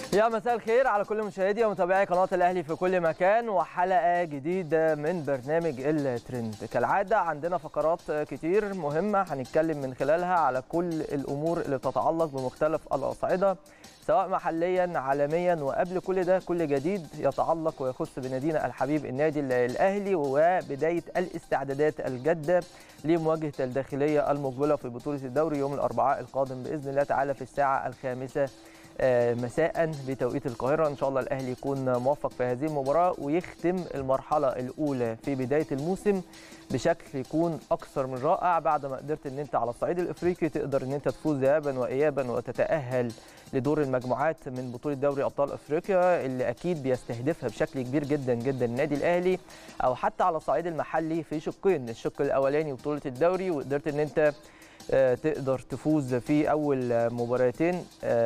يا مساء الخير على كل مشاهدي ومتابعي قناة الأهلي في كل مكان، وحلقة جديدة من برنامج الترند. كالعادة عندنا فقرات كتير مهمة هنتكلم من خلالها على كل الأمور اللي بتتعلق بمختلف الأصعدة سواء محليا عالميا، وقبل كل ده كل جديد يتعلق ويخص بنادينا الحبيب النادي الأهلي وبداية الاستعدادات الجادة لمواجهة الداخلية المقبلة في بطولة الدوري يوم الأربعاء القادم بإذن الله تعالى في الساعة 5 مساء بتوقيت القاهرة. إن شاء الله الأهلي يكون موفق في هذه المباراة ويختم المرحلة الأولى في بداية الموسم بشكل يكون أكثر من رائع، بعد ما قدرت أن أنت على الصعيد الإفريقي تقدر أن أنت تفوز ذهابا وإيابا وتتأهل لدور المجموعات من بطولة دوري أبطال أفريقيا اللي أكيد بيستهدفها بشكل كبير جدا جدا النادي الأهلي، أو حتى على الصعيد المحلي في شقين، الشق الأولاني بطولة الدوري وقدرت أن أنت تقدر تفوز في أول مباراتين،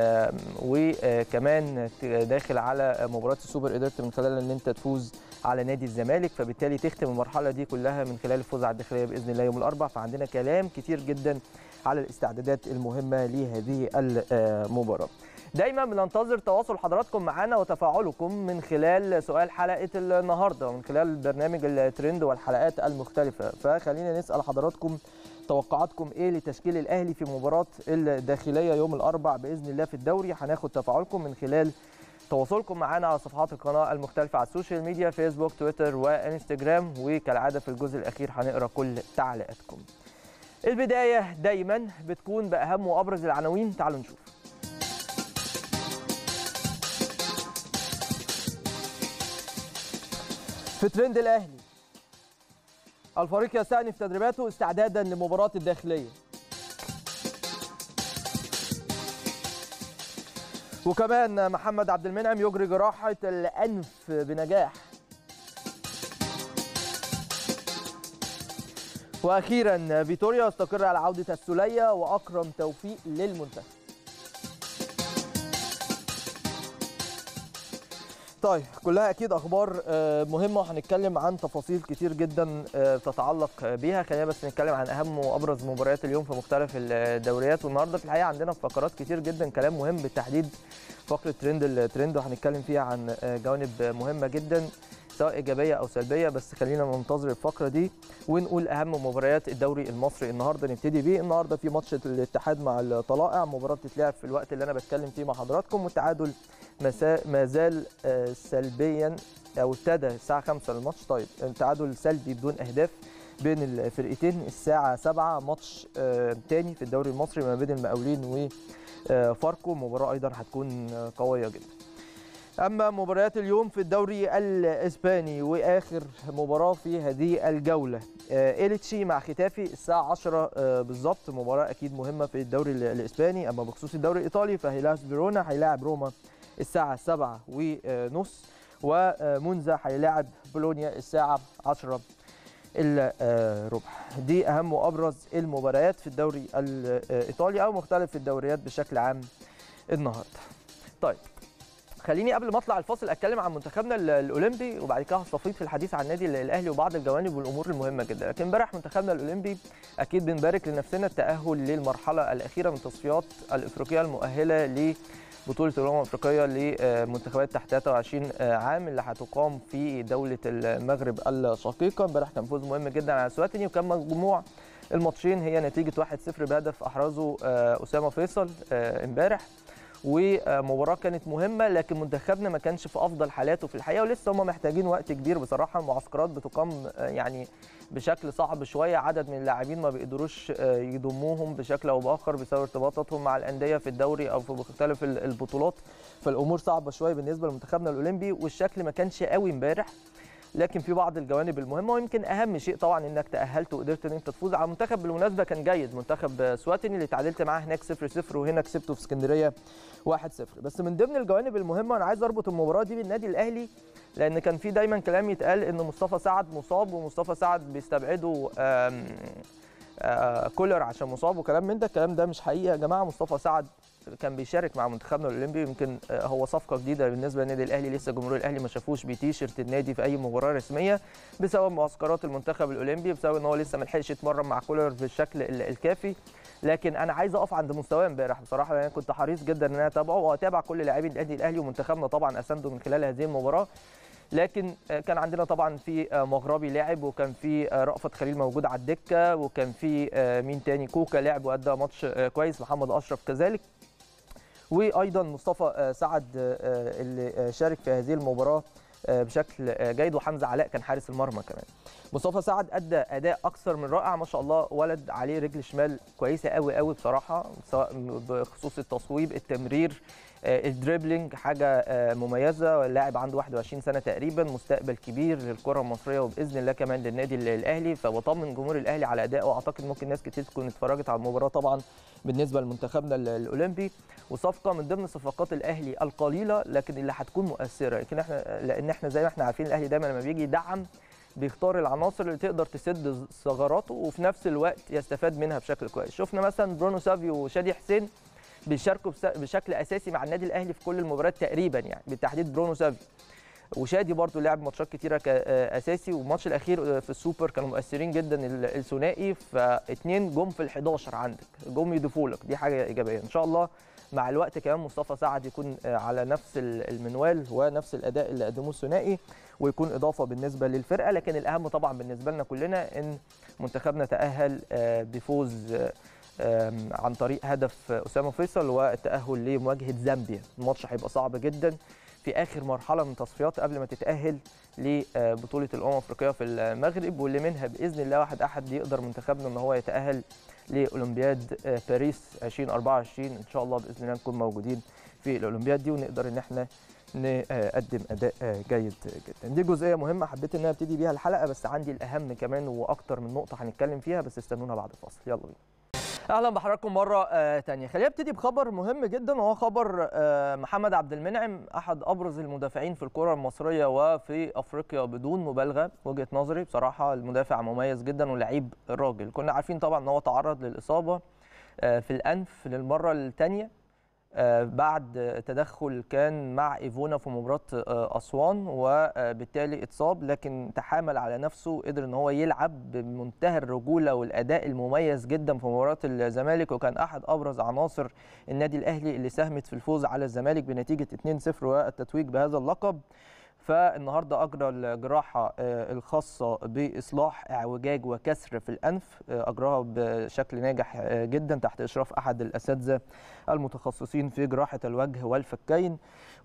وكمان داخل على مباراة السوبر قدرت من خلال أن أنت تفوز على نادي الزمالك، فبالتالي تختم المرحلة دي كلها من خلال الفوز على الداخلية بإذن الله يوم الأربعاء. فعندنا كلام كتير جدا على الاستعدادات المهمة لهذه المباراة. دايما بننتظر تواصل حضراتكم معنا وتفاعلكم من خلال سؤال حلقة النهاردة ومن خلال برنامج الترند والحلقات المختلفة، فخلينا نسأل حضراتكم توقعاتكم ايه لتشكيل الاهلي في مباراه الداخليه يوم الاربعاء باذن الله في الدوري. هناخد تفاعلكم من خلال تواصلكم معنا على صفحات القناه المختلفه على السوشيال ميديا فيسبوك تويتر وانستجرام، وكالعاده في الجزء الاخير هنقرا كل تعليقاتكم. البدايه دايما بتكون باهم وابرز العناوين، تعالوا نشوف. في ترند الاهلي، الفريق يستأنف تدريباته استعدادا لمباراة الداخلية. وكمان محمد عبد المنعم يجري جراحة الأنف بنجاح. وأخيرا فيتوريا يستقر على عودة السولية وأكرم توفيق للمنتخب. طيب كلها اكيد اخبار مهمه وهنتكلم عن تفاصيل كتير جدا تتعلق بيها. خلينا بس نتكلم عن اهم وابرز مباريات اليوم في مختلف الدوريات، والنهارده في الحقيقه عندنا فقرات كتير جدا كلام مهم، بالتحديد فقره الترند وهنتكلم فيها عن جوانب مهمه جدا سواء ايجابيه او سلبيه، بس خلينا ننتظر الفقره دي ونقول اهم مباريات الدوري المصري النهارده. نبتدي بيه النهارده في ماتش الاتحاد مع الطلائع، مباراه بتتلعب في الوقت اللي انا بتكلم فيه مع حضراتكم، والتعادل ما زال سلبيا او ابتدى الساعه 5 الماتش. طيب التعادل سلبي بدون اهداف بين الفرقتين. الساعه 7 ماتش تاني في الدوري المصري ما بين المقاولين وفاركو، مباراه ايضا هتكون قويه جدا. اما مباريات اليوم في الدوري الاسباني واخر مباراه في هذه الجوله، إليتشي مع ختافي الساعه 10 بالظبط، مباراه اكيد مهمه في الدوري الاسباني. اما بخصوص الدوري الايطالي فهيلاس فيرونا هيلاعب روما الساعه 7:30، ومونزا هيلاعب بولونيا الساعه 10 الا ربع. دي اهم وابرز المباريات في الدوري الايطالي او مختلف الدوريات بشكل عام النهارده. طيب خليني قبل ما اطلع الفاصل اتكلم عن منتخبنا الاولمبي، وبعد كده هستفيض في الحديث عن النادي الاهلي وبعض الجوانب والامور المهمه جدا. لكن امبارح منتخبنا الاولمبي اكيد بنبارك لنفسنا التاهل للمرحله الاخيره من التصفيات الافريقيه المؤهله لبطوله الامم الافريقيه لمنتخبات تحت 23 عام اللي هتقام في دوله المغرب الشقيقه. امبارح كان فوز مهم جدا على سواتيني، وكان مجموع الماتشين هي نتيجه 1-0 بهدف احرزه اسامه فيصل امبارح، ومباراه كانت مهمه لكن منتخبنا ما كانش في افضل حالاته في الحقيقه، ولسه هم محتاجين وقت كبير بصراحه. المعسكرات بتقام يعني بشكل صعب شويه، عدد من اللاعبين ما بيقدروش يضموهم بشكل او باخر بسبب ارتباطاتهم مع الانديه في الدوري او في مختلف البطولات، فالامور صعبه شويه بالنسبه لمنتخبنا الاولمبي، والشكل ما كانش قوي امبارح. لكن في بعض الجوانب المهمه، ويمكن اهم شيء طبعا انك تاهلت وقدرت ان انت تفوز على منتخب بالمناسبه كان جيد، منتخب سواتيني اللي تعادلت معاه هناك 0-0 وهنا كسبته في اسكندريه 1-0. بس من ضمن الجوانب المهمه انا عايز اربط المباراه دي بالنادي الاهلي، لان كان في دايما كلام يتقال ان مصطفى سعد مصاب ومصطفى سعد بيستبعدوا كولر عشان مصاب وكلام من ده. الكلام ده مش حقيقي يا جماعه، مصطفى سعد كان بيشارك مع منتخبنا الاولمبي. يمكن هو صفقه جديده بالنسبه للنادي الاهلي، لسه جمهور الاهلي ما شافوش بتيشيرت النادي في اي مباراه رسميه بسبب معسكرات المنتخب الاولمبي، بسبب ان هو لسه ما لحقش يتمرن مع كولر بالشكل الكافي. لكن انا عايز اقف عند مستواه امبارح بصراحه، لان كنت حريص جدا ان انا اتابعه واتابع كل لاعبي النادي الاهلي، ومنتخبنا طبعا اسانده من خلال هذه المباراه. لكن كان عندنا طبعا في مغربي لاعب، وكان في رأفت خليل موجود على الدكه، وكان في مين تاني، كوكا لعب وادى ماتش كويس، محمد اشرف كذلك، وايضا مصطفى سعد اللي شارك في هذه المباراه بشكل جيد، وحمزه علاء كان حارس المرمى كمان. مصطفى سعد ادى اداء اكثر من رائع ما شاء الله، ولد عليه رجل شمال كويسه قوي قوي بصراحه، سواء بخصوص التصويب، التمرير، الدريبلينج، حاجه مميزه. اللاعب عنده 21 سنه تقريبا، مستقبل كبير للكره المصريه وباذن الله كمان للنادي الاهلي. فبطمن جمهور الاهلي على ادائه، واعتقد ممكن ناس كتير تكون اتفرجت على المباراه طبعا بالنسبه لمنتخبنا الاولمبي. وصفقه من ضمن صفقات الاهلي القليله لكن اللي هتكون مؤثره، لان احنا زي ما احنا عارفين الاهلي دايما لما بيجي يدعم بيختار العناصر اللي تقدر تسد ثغراته وفي نفس الوقت يستفاد منها بشكل كويس. شفنا مثلا برونو سافيو وشادي حسين بيشاركوا بشكل اساسي مع النادي الاهلي في كل المباريات تقريبا، يعني بالتحديد برونو سافيو، وشادي برضو لعب ماتشات كتيره كاساسي، والماتش الاخير في السوبر كانوا مؤثرين جدا الثنائي، فاثنين جم في ال11 عندك جم يضيفوا لك، دي حاجه ايجابيه. ان شاء الله مع الوقت كمان مصطفى سعد يكون على نفس المنوال ونفس الاداء اللي قدموه الثنائي، ويكون اضافه بالنسبه للفرقه. لكن الاهم طبعا بالنسبه لنا كلنا ان منتخبنا تاهل بفوز عن طريق هدف اسامه فيصل والتاهل لمواجهه زامبيا. الماتش هيبقى صعب جدا في اخر مرحله من تصفيات قبل ما تتاهل لبطوله الافريقيه في المغرب، واللي منها باذن الله واحد احد يقدر منتخبنا ان هو يتاهل لاولمبياد باريس 2024. ان شاء الله باذن الله نكون موجودين في الاولمبياد دي، ونقدر ان احنا نقدم اداء جيد جدا. دي جزئيه مهمه حبيت ان انا ابتدي بيها الحلقه، بس عندي الاهم كمان واكتر من نقطه هنتكلم فيها، بس استنونا بعد الفاصل. يلا بينا. اهلا بحضراتكم مره ثانيه. خلينا نبتدي بخبر مهم جدا، وهو خبر محمد عبد المنعم، احد ابرز المدافعين في الكره المصريه وفي افريقيا بدون مبالغه. وجهه نظري بصراحه المدافع مميز جدا ولعيب راجل. كنا عارفين طبعا ان هو تعرض للاصابه في الانف للمره الثانيه بعد تدخل كان مع ايفونا في مباراه اسوان، وبالتالي اتصاب، لكن تحامل على نفسه وقدر ان هو يلعب بمنتهى الرجوله والاداء المميز جدا في مباراه الزمالك، وكان احد ابرز عناصر النادي الاهلي اللي ساهمت في الفوز على الزمالك بنتيجه 2-0 والتتويج بهذا اللقب. فالنهارده اجرى الجراحه الخاصه باصلاح اعوجاج وكسر في الانف، اجراها بشكل ناجح جدا تحت اشراف احد الاساتذه المتخصصين في جراحه الوجه والفكين،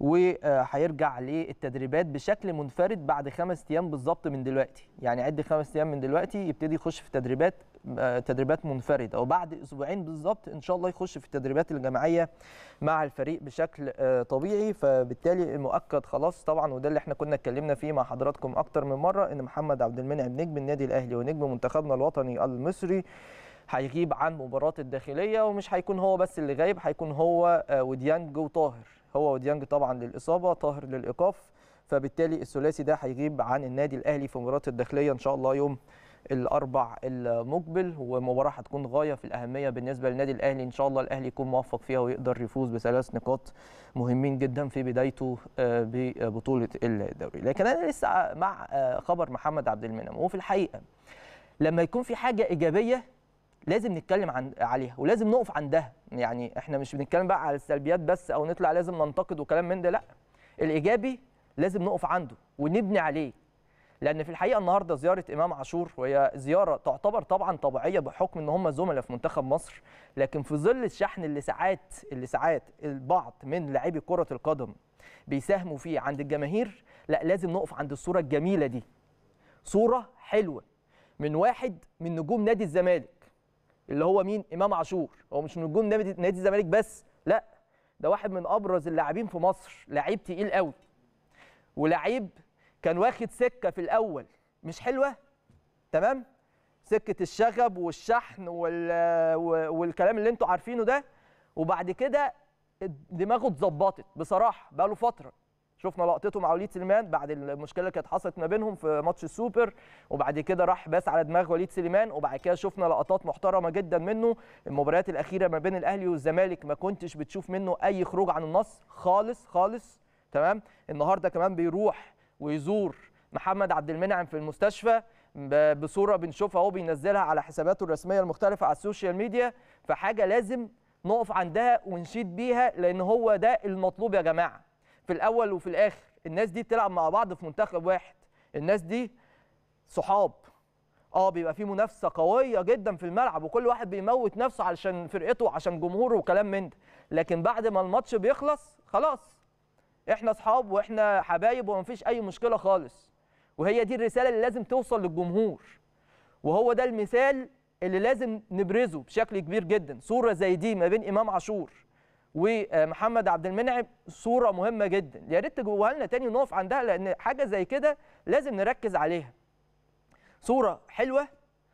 وهيرجع للتدريبات بشكل منفرد بعد 5 ايام بالظبط من دلوقتي. يعني عد 5 ايام من دلوقتي يبتدي يخش في تدريبات منفرده، وبعد اسبوعين بالظبط ان شاء الله يخش في التدريبات الجماعيه مع الفريق بشكل طبيعي. فبالتالي المؤكد خلاص طبعا، وده اللي احنا كنا اتكلمنا فيه مع حضراتكم اكتر من مره، ان محمد عبد المنعم نجم النادي الاهلي ونجم منتخبنا الوطني المصري هيغيب عن مباراه الداخليه، ومش هيكون هو بس اللي غايب، هيكون هو وديانج وطاهر. هو وديانج طبعا للاصابه، طاهر للايقاف، فبالتالي الثلاثي ده هيغيب عن النادي الاهلي في مباراه الداخليه ان شاء الله يوم الاربع المقبل، ومباراه هتكون غايه في الاهميه بالنسبه للنادي الاهلي. ان شاء الله الاهلي يكون موفق فيها ويقدر يفوز ب3 نقاط مهمين جدا في بدايته ببطوله الدوري. لكن انا لسه مع خبر محمد عبد المنعم، وفي الحقيقه لما يكون في حاجه ايجابيه لازم نتكلم عليها ولازم نقف عندها. يعني احنا مش بنتكلم بقى على السلبيات بس، او نطلع لازم ننتقد وكلام من ده، لا، الايجابي لازم نقف عنده ونبني عليه. لان في الحقيقه النهارده زياره امام عاشور، وهي زياره تعتبر طبعا طبيعيه بحكم ان هم زملاء في منتخب مصر، لكن في ظل الشحن اللي ساعات البعض من لاعبي كره القدم بيساهموا فيه عند الجماهير، لا، لازم نقف عند الصوره الجميله دي. صوره حلوه من واحد من نجوم نادي الزمالك، اللي هو مين؟ امام عاشور. هو مش نجوم نادي الزمالك بس، لا، ده واحد من ابرز اللاعبين في مصر، لعيب تقيل قوي، ولعيب كان واخد سكه في الاول مش حلوه، تمام، سكه الشغب والشحن والكلام اللي انتوا عارفينه ده، وبعد كده دماغه اتظبطت بصراحه بقى له فتره. شفنا لقطته مع وليد سليمان بعد المشكله اللي كانت حصلت ما بينهم في ماتش السوبر، وبعد كده راح باس على دماغ وليد سليمان، وبعد كده شفنا لقطات محترمه جدا منه. المباريات الاخيره ما بين الاهلي والزمالك ما كنتش بتشوف منه اي خروج عن النص خالص خالص. تمام. النهارده كمان بيروح ويزور محمد عبد المنعم في المستشفى بصوره بنشوفها اهو بينزلها على حساباته الرسميه المختلفه على السوشيال ميديا، فحاجه لازم نقف عندها ونشيد بيها، لان هو ده المطلوب يا جماعه. في الاول وفي الاخر الناس دي بتلعب مع بعض في منتخب واحد، الناس دي صحاب. بيبقى في منافسه قويه جدا في الملعب وكل واحد بيموت نفسه علشان فرقته وعشان جمهوره وكلام من ده، لكن بعد ما الماتش بيخلص خلاص احنا اصحاب واحنا حبايب ومفيش اي مشكله خالص. وهي دي الرساله اللي لازم توصل للجمهور، وهو ده المثال اللي لازم نبرزه بشكل كبير جدا. صوره زي دي ما بين امام عاشور ومحمد عبد المنعم صوره مهمه جدا، يا ريت تجيبوها لنا تاني ونقف عندها، لان حاجه زي كده لازم نركز عليها. صوره حلوه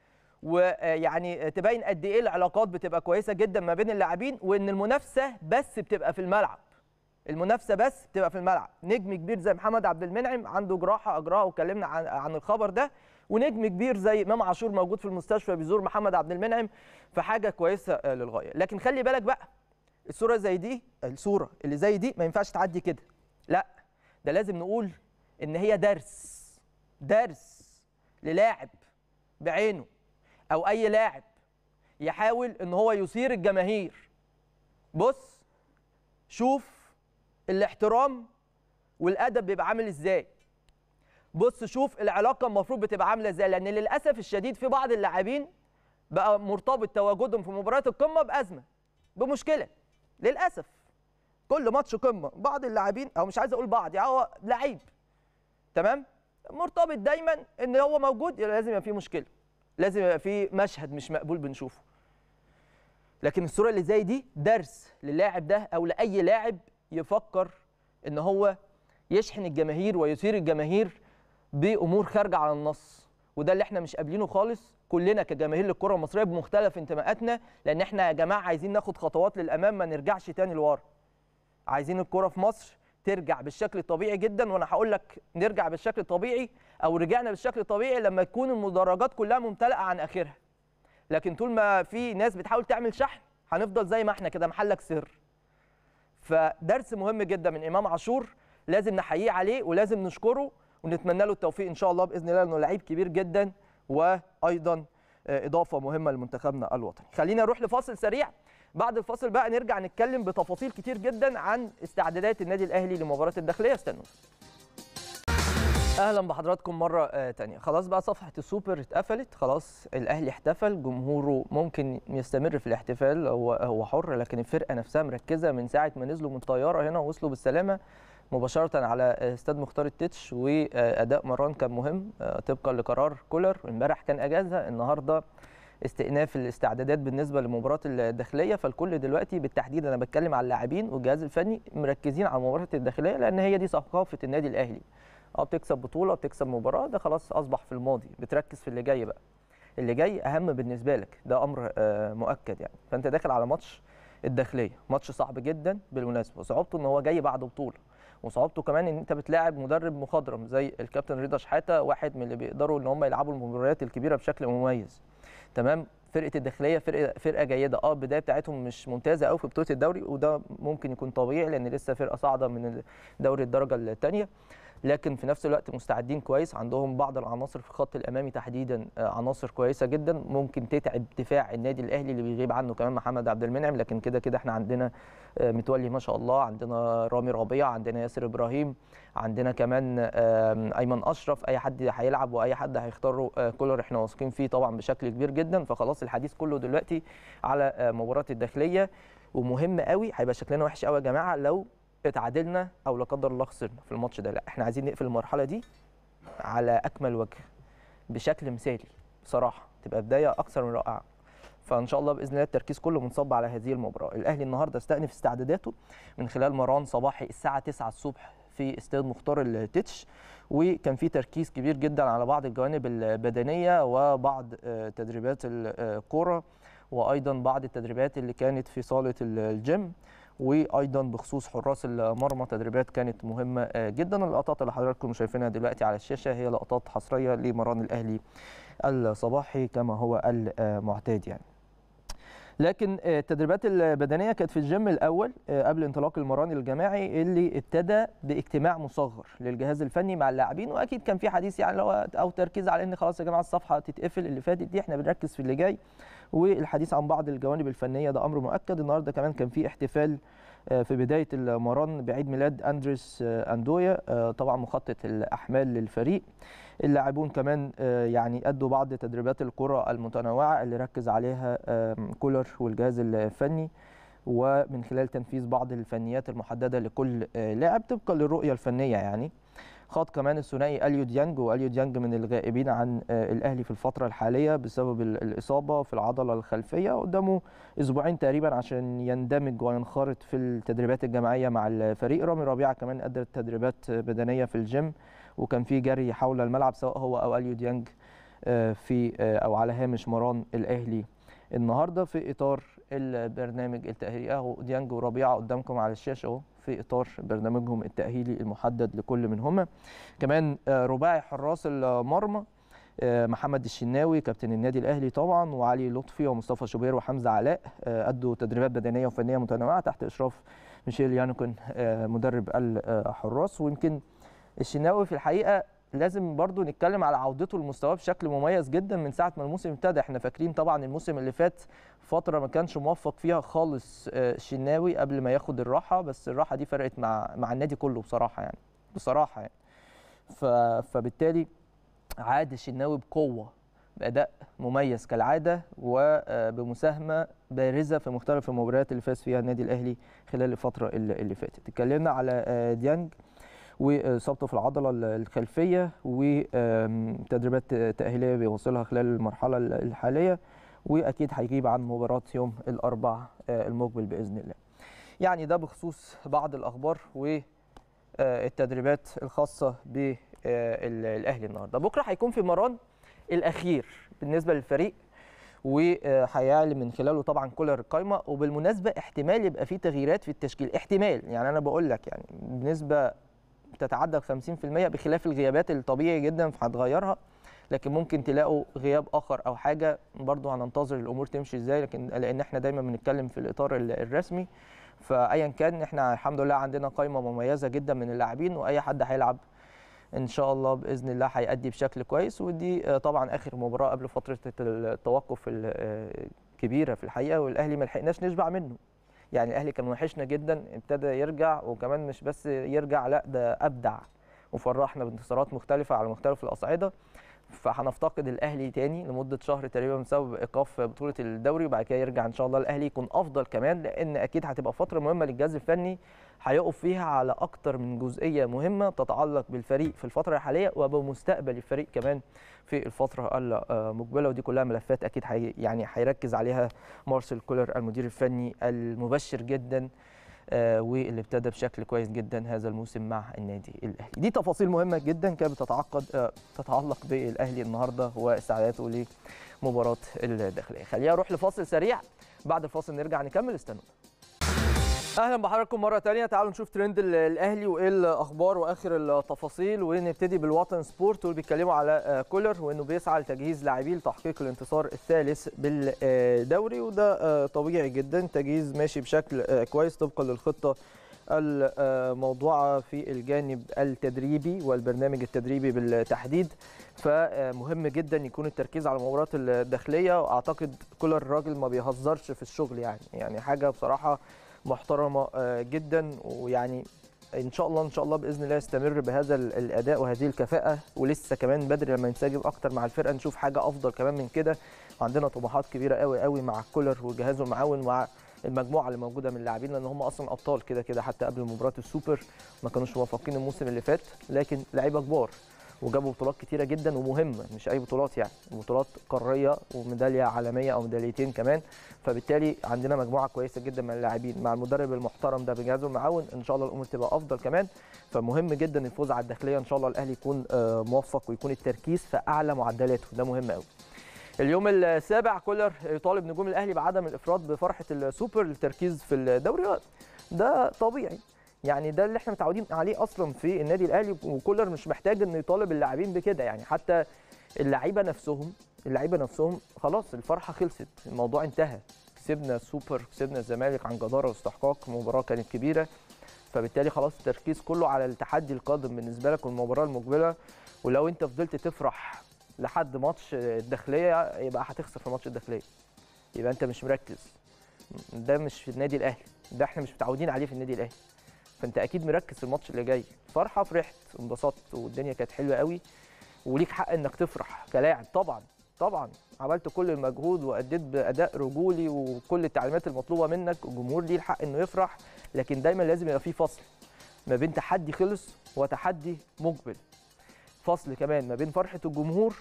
ويعني تبين قد ايه العلاقات بتبقى كويسه جدا ما بين اللاعبين، وان المنافسه بس بتبقى في الملعب. المنافسه بس بتبقى في الملعب. نجم كبير زي محمد عبد المنعم عنده جراحه اجراها واتكلمنا عن الخبر ده، ونجم كبير زي امام عاشور موجود في المستشفى بيزور محمد عبد المنعم، فحاجه كويسه للغايه. لكن خلي بالك بقى، الصوره زي دي، الصوره اللي زي دي ما ينفعش تعدي كده، لا ده لازم نقول ان هي درس للاعب بعينه او اي لاعب يحاول ان هو يثير الجماهير. بص شوف الاحترام والادب بيبقى عامل ازاي، بص شوف العلاقه المفروض بتبقى عامله ازاي، لان للاسف الشديد في بعض اللاعبين بقى مرتبط تواجدهم في مباريات القمه بازمه، بمشكله للاسف. كل ماتش قمه بعض اللاعبين، او مش عايز اقول بعض، يعني هو لعيب تمام مرتبط دايما ان هو موجود لازم يبقى في مشكله، لازم يبقى في مشهد مش مقبول بنشوفه. لكن الصوره اللي زي دي درس للاعب ده او لاي لاعب يفكر ان هو يشحن الجماهير ويثير الجماهير بامور خارجه عن النص، وده اللي احنا مش قابلينه خالص كلنا كجماهير للكره المصريه بمختلف انتماءاتنا، لان احنا يا جماعه عايزين ناخد خطوات للامام، ما نرجعش تاني لورا. عايزين الكره في مصر ترجع بالشكل الطبيعي جدا، وانا هقول لك نرجع بالشكل الطبيعي او رجعنا بالشكل الطبيعي لما تكون المدرجات كلها ممتلئه عن اخرها. لكن طول ما في ناس بتحاول تعمل شحن هنفضل زي ما احنا كده محلك سر. فدرس مهم جدا من امام عاشور لازم نحييه عليه ولازم نشكره ونتمنى له التوفيق ان شاء الله باذن الله، لانه لعيب كبير جدا وايضا اضافه مهمه لمنتخبنا الوطني. خلينا نروح لفاصل سريع، بعد الفاصل بقى نرجع نتكلم بتفاصيل كتير جدا عن استعدادات النادي الاهلي لمباراه الداخليه. استنوا. اهلا بحضراتكم مره تانية. خلاص بقى صفحه السوبر اتقفلت، خلاص الاهلي احتفل، جمهوره ممكن يستمر في الاحتفال، هو حر، لكن الفرقه نفسها مركزه من ساعه ما نزلوا من الطياره هنا ووصلوا بالسلامه مباشره على استاد مختار التتش، واداء مران كان مهم طبقا لقرار كولر. امبارح كان اجازه، النهارده استئناف الاستعدادات بالنسبه لمباراه الداخليه، فالكل دلوقتي بالتحديد انا بتكلم على اللاعبين والجهاز الفني مركزين على مباراه الداخليه، لان هي دي ثقافه النادي الاهلي. بتكسب بطوله بتكسب مباراه، ده خلاص اصبح في الماضي، بتركز في اللي جاي بقى، اللي جاي اهم بالنسبه لك، ده امر مؤكد يعني. فانت داخل على ماتش الداخليه، ماتش صعب جدا بالمناسبه، وصعوبته ان هو جاي بعد بطوله، وصعوبته كمان ان انت بتلاعب مدرب مخضرم زي الكابتن رضا شحاته، واحد من اللي بيقدروا ان هم يلعبوا المباريات الكبيره بشكل مميز. تمام. فرقه الداخليه فرقه جيده، البدايه بتاعتهم مش ممتازه قوي في بطوله الدوري، وده ممكن يكون طبيعي لان لسه فرقه صاعده من دوري الدرجه الثانيه، لكن في نفس الوقت مستعدين كويس، عندهم بعض العناصر في الخط الامامي تحديدا عناصر كويسه جدا ممكن تتعب دفاع النادي الاهلي اللي بيغيب عنه كمان محمد عبد المنعم، لكن كده كده احنا عندنا متولي ما شاء الله، عندنا رامي ربيعه، عندنا ياسر ابراهيم، عندنا كمان ايمن اشرف، اي حد هيلعب واي حد هيختاره كولر احنا واثقين فيه طبعا بشكل كبير جدا. فخلاص الحديث كله دلوقتي على مباراه الداخليه، ومهم قوي، هيبقى شكلنا وحش قوي يا جماعه لو اتعادلنا او لا قدر الله خسرنا في الماتش ده. لا احنا عايزين نقفل المرحله دي على اكمل وجه بشكل مثالي بصراحه، تبقى بدايه اكثر من رائعه. فان شاء الله باذن الله التركيز كله منصب على هذه المباراه. الاهلي النهارده استأنف استعداداته من خلال مران صباحي الساعه 9 الصبح في استاد مختار التتش، وكان في تركيز كبير جدا على بعض الجوانب البدنيه وبعض تدريبات الكوره، وايضا بعض التدريبات اللي كانت في صاله الجيم. وايضا بخصوص حراس المرمى تدريبات كانت مهمه جدا. اللقطات اللي حضراتكم شايفينها دلوقتي على الشاشه هي لقطات حصريه لمران الاهلي الصباحي كما هو المعتاد يعني. لكن التدريبات البدنيه كانت في الجيم الاول قبل انطلاق المران الجماعي اللي ابتدى باجتماع مصغر للجهاز الفني مع اللاعبين، واكيد كان في حديث يعني او تركيز على ان خلاص يا جماعه الصفحه تتقفل اللي فاتت دي، احنا بنركز في اللي جاي، والحديث عن بعض الجوانب الفنيه ده امر مؤكد. النهارده كمان كان في احتفال في بدايه المران بعيد ميلاد اندريس اندويا طبعا مخطط الاحمال للفريق. اللاعبون كمان يعني ادوا بعض تدريبات الكره المتنوعه اللي ركز عليها كولر والجهاز الفني، ومن خلال تنفيذ بعض الفنيات المحدده لكل لاعب طبقا للرؤيه الفنيه يعني. خاض كمان الثنائي اليو ديانج، واليو ديانج من الغائبين عن الاهلي في الفتره الحاليه بسبب الاصابه في العضله الخلفيه، قدامه اسبوعين تقريبا عشان يندمج وينخرط في التدريبات الجماعيه مع الفريق. رامي ربيعه كمان ادى تدريبات بدنيه في الجيم، وكان في جري حول الملعب سواء هو او اليو ديانج في او على هامش مران الاهلي النهارده في اطار البرنامج التاهيلي. اهو ديانج وربيعه قدامكم على الشاشه اهو في اطار برنامجهم التاهيلي المحدد لكل منهما. كمان رباعي حراس المرمى محمد الشناوي كابتن النادي الاهلي طبعا، وعلي لطفي ومصطفى شوبير وحمزه علاء ادوا تدريبات بدنيه وفنيه متنوعه تحت اشراف ميشيل يانوكن مدرب الحراس. ويمكن الشناوي في الحقيقه لازم برضو نتكلم على عودته لمستواه بشكل مميز جدا من ساعه ما الموسم ابتدى. احنا فاكرين طبعا الموسم اللي فات فتره ما كانش موفق فيها خالص الشناوي قبل ما ياخد الراحه، بس الراحه دي فرقت مع النادي كله بصراحه يعني فبالتالي عاد الشناوي بقوه باداء مميز كالعاده وبمساهمه بارزه في مختلف المباريات اللي فاز فيها النادي الاهلي خلال الفتره اللي فاتت. اتكلمنا على ديانج واصابته في العضله الخلفيه وتدريبات تاهيليه بيوصلها خلال المرحله الحاليه، واكيد هيغيب عن مباراه يوم الاربعاء المقبل باذن الله. يعني ده بخصوص بعض الاخبار والتدريبات الخاصه بالاهلي النهارده. بكره هيكون في مران الاخير بالنسبه للفريق، وهيعلن من خلاله طبعا كولر القايمه. وبالمناسبه احتمال يبقى في تغييرات في التشكيل، احتمال يعني انا بقول لك يعني بنسبه تتعدى 50% بخلاف الغيابات الطبيعي جدا فهتغيرها، لكن ممكن تلاقوا غياب اخر او حاجه برضو هننتظر الامور تمشي ازاي، لكن لان احنا دايما بنتكلم في الاطار الرسمي فايا كان احنا الحمد لله عندنا قائمه مميزه جدا من اللاعبين، واي حد هيلعب ان شاء الله باذن الله هيأدي بشكل كويس. ودي طبعا اخر مباراه قبل فتره التوقف الكبيره في الحقيقه، والاهلي ما لحقناش نشبع منه. يعني الاهلي كان وحشنا جدا، ابتدى يرجع وكمان مش بس يرجع لا ده ابدع وفرحنا بانتصارات مختلفه على مختلف الاصعده. فهنفتقد الاهلي تاني لمده شهر تقريبا بسبب ايقاف بطوله الدوري، وبعد كده يرجع ان شاء الله الاهلي يكون افضل كمان، لان اكيد هتبقى فتره مهمه للجهاز الفني هيقف فيها على اكتر من جزئيه مهمه تتعلق بالفريق في الفتره الحاليه وبمستقبل الفريق كمان في الفتره المقبله. ودي كلها ملفات اكيد يعني هيركز عليها مارسيل كولر المدير الفني المبشر جدا واللي ابتدى بشكل كويس جدا هذا الموسم مع النادي الاهلي. دي تفاصيل مهمه جدا كانت تتعلق بالاهلي النهارده واستعداده لمباراه الداخليه. خلينا نروح لفاصل سريع، بعد الفاصل نرجع نكمل، استنوا. اهلا بحضراتكم مره ثانيه. تعالوا نشوف ترند الاهلي وايه الاخبار واخر التفاصيل، ونبتدي بالوطن سبورت واللي بيتكلموا على كولر وانه بيسعى لتجهيز لاعبيه لتحقيق الانتصار الثالث بالدوري، وده طبيعي جدا، تجهيز ماشي بشكل كويس طبقا للخطه الموضوعه في الجانب التدريبي والبرنامج التدريبي بالتحديد. فمهم جدا يكون التركيز على المباريات الداخليه، واعتقد كولر الراجل ما بيهزرش في الشغل يعني حاجه بصراحه محترمه جدا، ويعني ان شاء الله باذن الله يستمر بهذا الاداء وهذه الكفاءه، ولسه كمان بدري لما ينسجم اكتر مع الفرقه نشوف حاجه افضل كمان من كده. وعندنا طموحات كبيره قوي قوي مع كولر وجهازه المعاون ومع المجموعه اللي موجوده من اللاعبين، لان هم اصلا ابطال كده حتى قبل مباراه السوبر ما كانوش موفقين الموسم اللي فات، لكن لعيبه كبار وجابوا بطولات كتيره جدا ومهمه، مش اي بطولات يعني بطولات قاريه وميداليه عالميه او ميداليتين كمان. فبالتالي عندنا مجموعه كويسه جدا من اللاعبين مع المدرب المحترم ده بجهازه المعاون، ان شاء الله الامور تبقى افضل كمان. فمهم جدا الفوز على الداخليه، ان شاء الله الاهلي يكون موفق ويكون التركيز في اعلى معدلاته، ده مهم قوي. اليوم السابع كولر يطالب نجوم الاهلي بعدم الافراط بفرحه السوبر للتركيز في الدوري. ده طبيعي، يعني ده اللي احنا متعودين عليه اصلا في النادي الاهلي، وكولر مش محتاج انه يطالب اللاعبين بكده. يعني حتى اللعيبه نفسهم خلاص الفرحه خلصت، الموضوع انتهى، كسبنا السوبر، كسبنا الزمالك عن جداره واستحقاق، مباراه كانت كبيره، فبالتالي خلاص التركيز كله على التحدي القادم بالنسبه لك والمباراه المقبله. ولو انت فضلت تفرح لحد ماتش الداخليه يبقى هتخسر في ماتش الداخليه، يبقى انت مش مركز. ده مش في النادي الاهلي، ده احنا مش متعودين عليه في النادي الاهلي. فانت اكيد مركز في الماتش اللي جاي. فرحه، فرحت انبسطت والدنيا كانت حلوه قوي، وليك حق انك تفرح كلاعب. طبعا عملت كل المجهود واديت باداء رجولي وكل التعليمات المطلوبه منك، الجمهور ليه الحق انه يفرح، لكن دايما لازم يبقى في فصل ما بين تحدي خلص وتحدي مقبل، فصل كمان ما بين فرحه الجمهور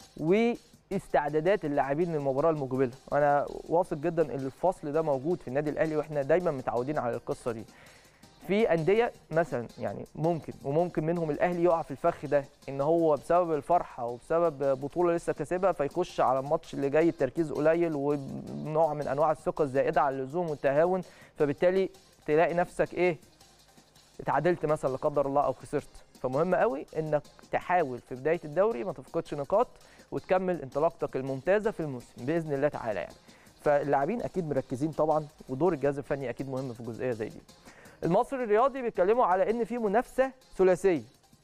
واستعدادات اللاعبين للمباراه المقبله. انا واثق جدا ان الفصل ده موجود في النادي الاهلي، واحنا دايما متعودين على القصه دي. في انديه مثلا يعني ممكن منهم الاهلي يقع في الفخ ده، ان هو بسبب الفرحه وبسبب بطوله لسه كاسبها فيخش على الماتش اللي جاي التركيز قليل ونوع من انواع الثقه الزائده على اللزوم والتهاون، فبالتالي تلاقي نفسك اتعادلت مثلا لا قدر الله او خسرت. فمهم قوي انك تحاول في بدايه الدوري ما تفقدش نقاط وتكمل انطلاقتك الممتازه في الموسم باذن الله تعالى يعني. فاللاعبين اكيد مركزين طبعا، ودور الجهاز الفني اكيد مهم في جزئيه زي دي. المصري الرياضي بيتكلموا على ان في منافسه ثلاثيه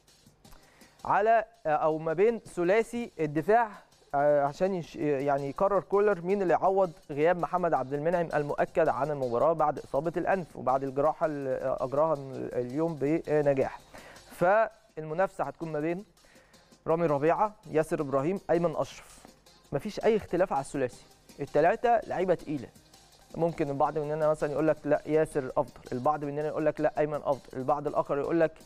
على او ما بين ثلاثي الدفاع عشان يعني يقرر كولر مين اللي يعوض غياب محمد عبد المنعم المؤكد عن المباراه بعد اصابه الانف وبعد الجراحه اللي اجراها اليوم بنجاح. فالمنافسه هتكون ما بين رامي ربيعه، ياسر ابراهيم، ايمن اشرف. مفيش اي اختلاف على الثلاثي، الثلاثه لعيبه تقيله. ممكن البعض مننا مثلا يقول لك لا ياسر افضل، البعض مننا يقول لك لا ايمن افضل، البعض الاخر يقول لك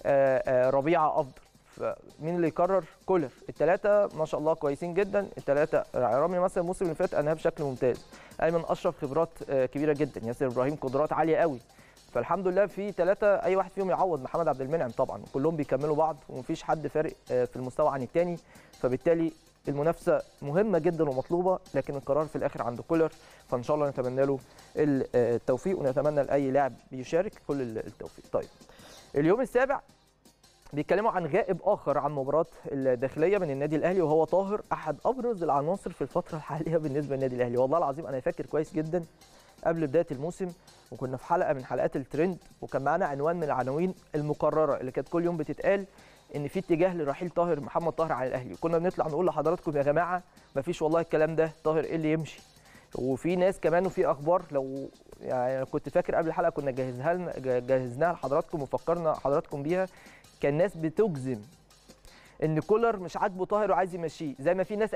ربيعه افضل. فمين اللي يقرر؟ كولر. الثلاثه ما شاء الله كويسين جدا، الثلاثه. رامي مثلا الموسم اللي فات انهى بشكل ممتاز، ايمن اشرف خبرات كبيره جدا، ياسر ابراهيم قدرات عاليه قوي. فالحمد لله في ثلاثه اي واحد فيهم يعوض محمد عبد المنعم طبعا، كلهم بيكملوا بعض ومفيش حد فارق في المستوى عن الثاني. فبالتالي المنافسه مهمه جدا ومطلوبه، لكن القرار في الاخر عند كولر. فان شاء الله نتمنى له التوفيق، ونتمنى لاي لاعب بيشارك كل التوفيق. طيب اليوم السابع بيتكلموا عن غائب اخر عن مباراه الداخليه من النادي الاهلي، وهو طاهر، احد ابرز العناصر في الفتره الحاليه بالنسبه للنادي الاهلي. والله العظيم انا فاكر كويس جدا قبل بدايه الموسم، وكنا في حلقه من حلقات الترند، وكان معانا عنوان من العناوين المقرره اللي كانت كل يوم بتتقال ان في اتجاه لرحيل محمد طاهر عن الاهلي. كنا بنطلع نقول لحضراتكم يا جماعه مفيش والله الكلام ده، طاهر ايه اللي يمشي؟ وفي ناس كمان وفي اخبار، لو يعني كنت فاكر قبل الحلقه كنا جهزناها لحضراتكم وفكرنا حضراتكم بيها. كان ناس بتجزم ان كولر مش عاجبه طاهر وعايز يمشيه، زي ما في ناس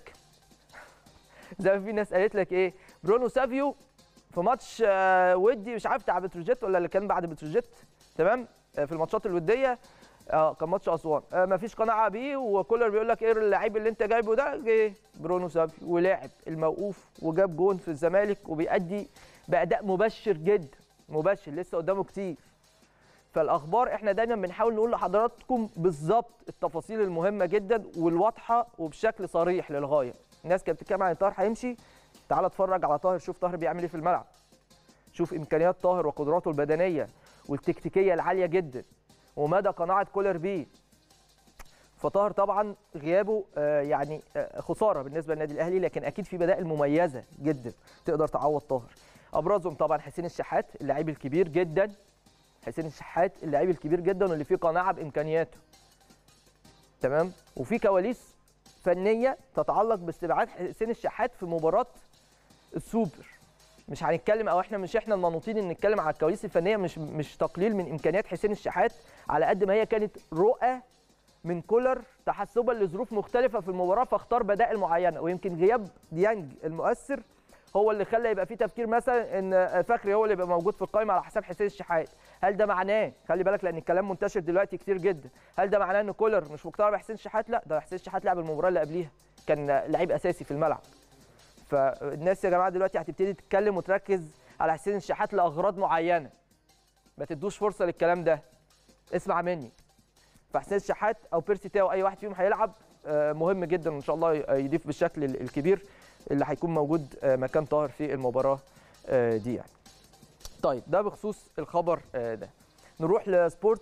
قالت لك ايه، برونو سافيو في ماتش ودي مش عارف بتاع بتروجيت ولا اللي كان بعد بتروجيت، تمام، في الماتشات الوديه، كان ماتش اسوان، مفيش قناعه بيه، وكولر بيقول لك ايه اللعيب اللي انت جايبه ده؟ جه برونو سافيو ولاعب الموقوف وجاب جون في الزمالك وبيأدي بأداء مبشر جدا، مبشر، لسه قدامه كتير. فالاخبار احنا دايما بنحاول نقول لحضراتكم بالظبط التفاصيل المهمه جدا والواضحه وبشكل صريح للغايه. الناس كانت بتتكلم عن طاهر هيمشي، تعال اتفرج على طاهر، شوف طاهر بيعمل ايه في الملعب، شوف امكانيات طاهر وقدراته البدنيه والتكتيكيه العاليه جدا ومدى قناعه كولر بيه. فطاهر طبعا غيابه يعني خساره بالنسبه للنادي الاهلي، لكن اكيد في بدائل مميزه جدا تقدر تعوض طاهر. ابرزهم طبعا حسين الشحات اللاعب الكبير جدا، حسين الشحات اللاعب الكبير جدا واللي فيه قناعه بامكانياته، تمام. وفي كواليس فنيه تتعلق باستبعاد حسين الشحات في مباراه السوبر. مش هنتكلم، او مش احنا المنوطين ان نتكلم على الكواليس الفنيه، مش تقليل من امكانيات حسين الشحات، على قد ما هي كانت رؤى من كولر تحسبا لظروف مختلفه في المباراه، فاختار بدائل معينه. ويمكن غياب ديانج المؤثر هو اللي خلى يبقى في تفكير مثلا ان فخري هو اللي يبقى موجود في القائمه على حساب حسين الشحات. هل ده معناه، خلي بالك لان الكلام منتشر دلوقتي كتير جدا، هل ده معناه ان كولر مش مقتنع بحسين الشحات؟ لا، ده حسين الشحات لعب المباراه اللي قبليها، كان لعيب اساسي في الملعب. فالناس يا جماعه دلوقتي هتبتدي تتكلم وتركز على حسين الشحات لاغراض معينه، ما تدوش فرصه للكلام ده، اسمع مني. فحسين الشحات او بيرسي تاو اي واحد فيهم هيلعب مهم جدا، وان شاء الله يضيف بالشكل الكبير اللي هيكون موجود مكان طاهر في المباراه دي يعني. طيب ده بخصوص الخبر ده. نروح لسبورت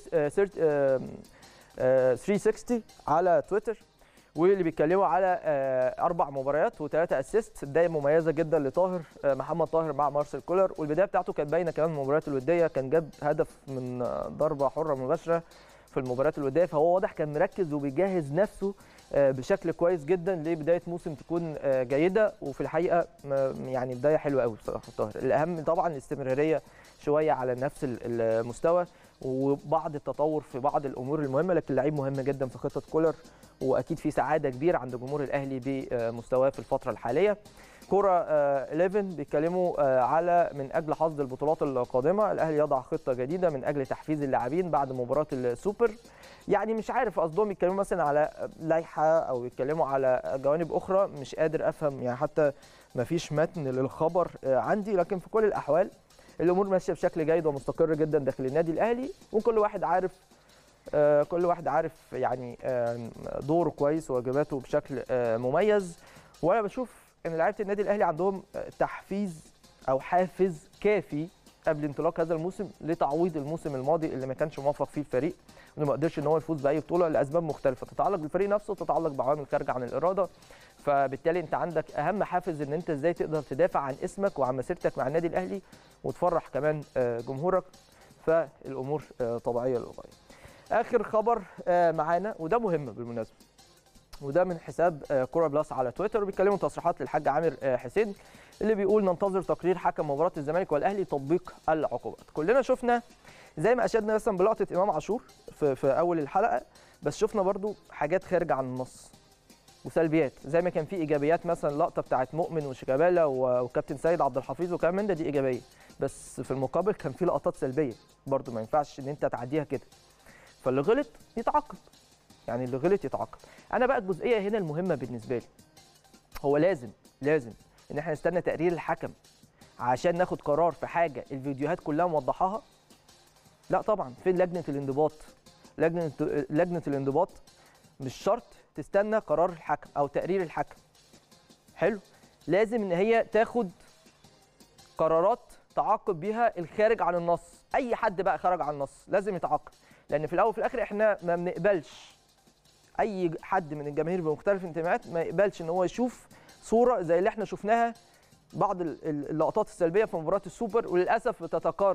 360 على تويتر، واللي بيتكلموا على 4 مباريات و3 اسيست، بدايه مميزه جدا لطاهر محمد طاهر مع مارسيل كولر، والبدايه بتاعته كانت باينه كمان المباريات الوديه، كان جاب هدف من ضربه حره مباشره في المباريات الوديه، فهو واضح كان مركز وبيجهز نفسه بشكل كويس جدا لبدايه موسم تكون جيده، وفي الحقيقه يعني بدايه حلوه قوي بصراحه طاهر. الاهم طبعا الاستمراريه شويه على نفس المستوى وبعض التطور في بعض الامور المهمه، لكن لعيب مهم جدا في خطه كولر، واكيد في سعاده كبيره عند جمهور الاهلي بمستواه في الفتره الحاليه. كوره 11 بيتكلموا على من اجل حصد البطولات القادمه، الاهلي يضع خطه جديده من اجل تحفيز اللاعبين بعد مباراه السوبر. يعني مش عارف قصدهم يتكلموا مثلا على لائحه او يتكلموا على جوانب اخرى، مش قادر افهم يعني، حتى ما فيش متن للخبر عندي، لكن في كل الاحوال الامور ماشيه بشكل جيد ومستقر جدا داخل النادي الاهلي، وكل واحد عارف يعني دوره كويس وواجباته بشكل مميز. وانا بشوف ان لعيبه النادي الاهلي عندهم تحفيز او حافز كافي قبل انطلاق هذا الموسم لتعويض الموسم الماضي اللي ما كانش موفق فيه الفريق، وانه ما قدرش ان هو يفوز باي بطوله لاسباب مختلفه تتعلق بالفريق نفسه وتتعلق بعوامل خارجه عن الاراده. فبالتالي انت عندك اهم حافز ان انت ازاي تقدر تدافع عن اسمك وعن مسيرتك مع النادي الاهلي وتفرح كمان جمهورك، فالامور طبيعيه للغايه. اخر خبر معانا وده مهم بالمناسبه، وده من حساب كوره بلاس على تويتر، بيتكلموا تصريحات للحاج عامر حسين اللي بيقول ننتظر تقرير حكم مباراه الزمالك والاهلي تطبيق العقوبات. كلنا شفنا زي ما اشدنا مثلا بلقطه امام عاشور في اول الحلقه، بس شفنا برضو حاجات خارجه عن النص وسلبيات، زي ما كان في ايجابيات مثلا اللقطه بتاعت مؤمن وشيكابالا وكابتن سيد عبد الحفيظ وكلام من ده، دي ايجابيه، بس في المقابل كان في لقطات سلبيه برضو ما ينفعش ان انت تعديها كده. فاللي غلط يتعاقب، يعني اللي غلط يتعاقب. انا بقى الجزئيه هنا المهمه بالنسبه لي، هو لازم ان احنا نستنى تقرير الحكم عشان ناخد قرار في حاجه الفيديوهات كلها موضحاها؟ لا طبعا. فين لجنه الانضباط؟ لجنه الانضباط مش شرط تستنى قرار الحكم او تقرير الحكم. حلو، لازم ان هي تاخد قرارات تعاقب بيها الخارج عن النص. اي حد بقى خرج عن النص لازم يتعاقب، لان في الاول وفي الاخر احنا ما بنقبلش اي حد من الجماهير بمختلف الانتماءات ما يقبلش ان هو يشوف صوره زي اللي احنا شفناها، بعض اللقطات السلبيه في مباراه السوبر، وللاسف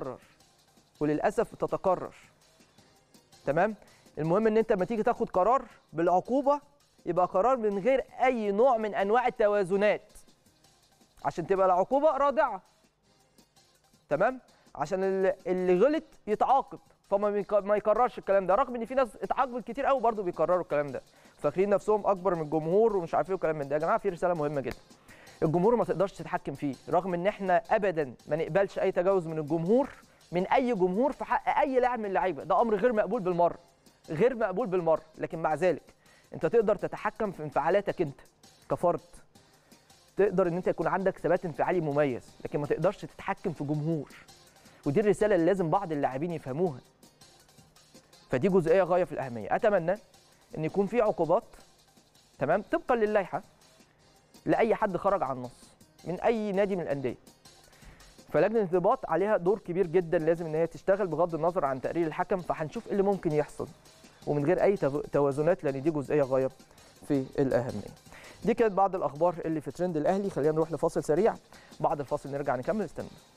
بتتكرر. تمام. المهم ان انت لما تيجي تاخد قرار بالعقوبه يبقى قرار من غير اي نوع من انواع التوازنات، عشان تبقى العقوبه رادعه. تمام، عشان اللي غلط يتعاقب، فما ما يكررش الكلام ده، رغم ان في ناس اتعاقبت كتير قوي برضو بيكرروا الكلام ده، فاكرين نفسهم اكبر من الجمهور ومش عارف ايه وكلام من ده. يا جماعه في رساله مهمه جدا، الجمهور ما تقدرش تتحكم فيه، رغم ان احنا ابدا ما نقبلش اي تجاوز من الجمهور، من اي جمهور في حق اي لاعب من اللعيبه، ده امر غير مقبول بالمره، لكن مع ذلك انت تقدر تتحكم في انفعالاتك انت كفرد، تقدر ان انت يكون عندك ثبات انفعالي مميز، لكن ما تقدرش تتحكم في جمهور. ودي الرساله اللي لازم بعض اللاعبين يفهموها. فدي جزئيه غايه في الاهميه. اتمنى ان يكون في عقوبات تمام طبقا للائحه لاي حد خرج عن النص من اي نادي من الانديه. فلجنه الانضباط عليها دور كبير جدا، لازم ان هي تشتغل بغض النظر عن تقرير الحكم، فهنشوف ايه اللي ممكن يحصل ومن غير اي توازنات، لان دي جزئيه غايه في الاهميه. دي كانت بعض الاخبار اللي في ترند الاهلي. خلينا نروح لفاصل سريع، بعد الفاصل نرجع نكمل. استنى.